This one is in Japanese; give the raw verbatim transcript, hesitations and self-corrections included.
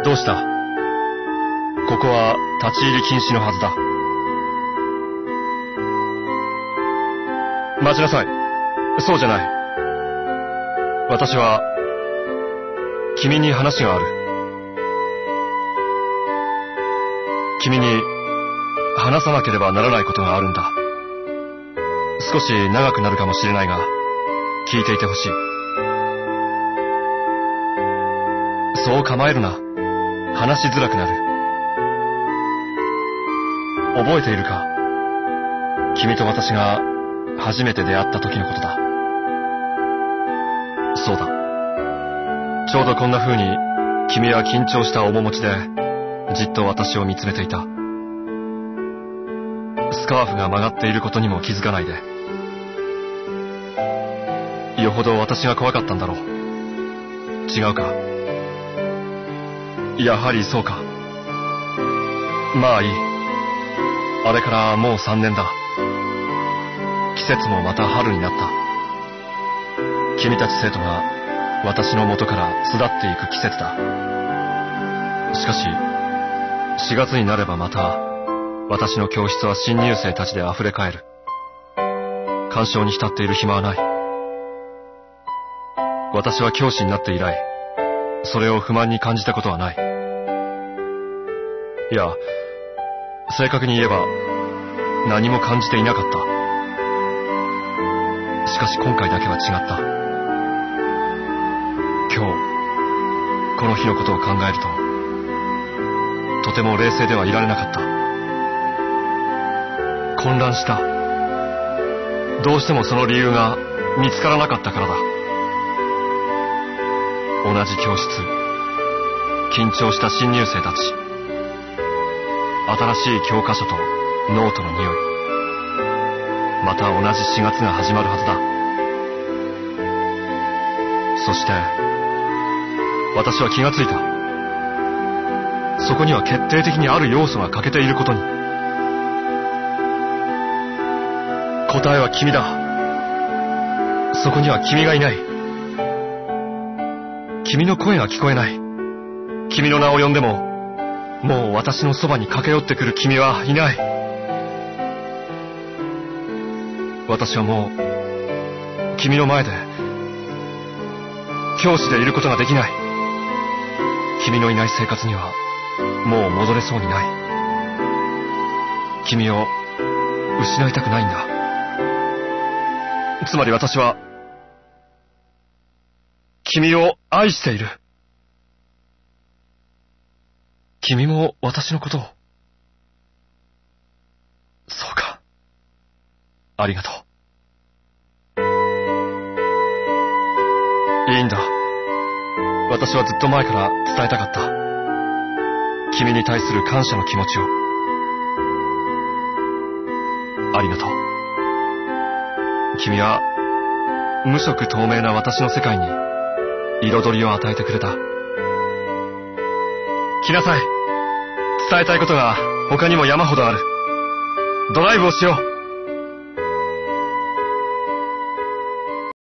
どうした？ここは立ち入り禁止のはずだ。待ちなさい。そうじゃない。私は君に話がある。君に話さなければならないことがあるんだ。少し長くなるかもしれないが、聞いていてほしい。そう構えるな。話しづらくなる。覚えているか？君と私が初めて出会った時のことだ。そうだ。ちょうどこんな風に君は緊張した面持ちでじっと私を見つめていた。スカーフが曲がっていることにも気づかないで。よほど私が怖かったんだろう。違うか？やはりそうか。まあいい。あれからもう三年だ。季節もまた春になった。君たち生徒が私の元から巣立っていく季節だ。しかししがつになればまた私の教室は新入生たちで溢れ返る。感傷に浸っている暇はない。私は教師になって以来それを不満に感じたことはない。いや、正確に言えば何も感じていなかった。しかし今回だけは違った。今日この日のことを考えるととても冷静ではいられなかった。混乱した。どうしてもその理由が見つからなかったからだ。同じ教室、緊張した新入生たち、新しい教科書とノートの匂い、また同じしがつが始まるはずだ。そして私は気がついた。そこには決定的にある要素が欠けていることに。答えは君だ。そこには君がいない。君の声が聞こえない。君の名を呼んでももう私のそばに駆け寄ってくる君はいない。私はもう君の前で教師でいることができない。君のいない生活にはもう戻れそうにない。君を失いたくないんだ。つまり私は君を愛している。君も私のことを。そうか。ありがとう。いいんだ。私はずっと前から伝えたかった。君に対する感謝の気持ちを。ありがとう。君は無色透明な私の世界に彩りを与えてくれた。来なさい。伝えたいことが他にも山ほどある。ドライブをしよう。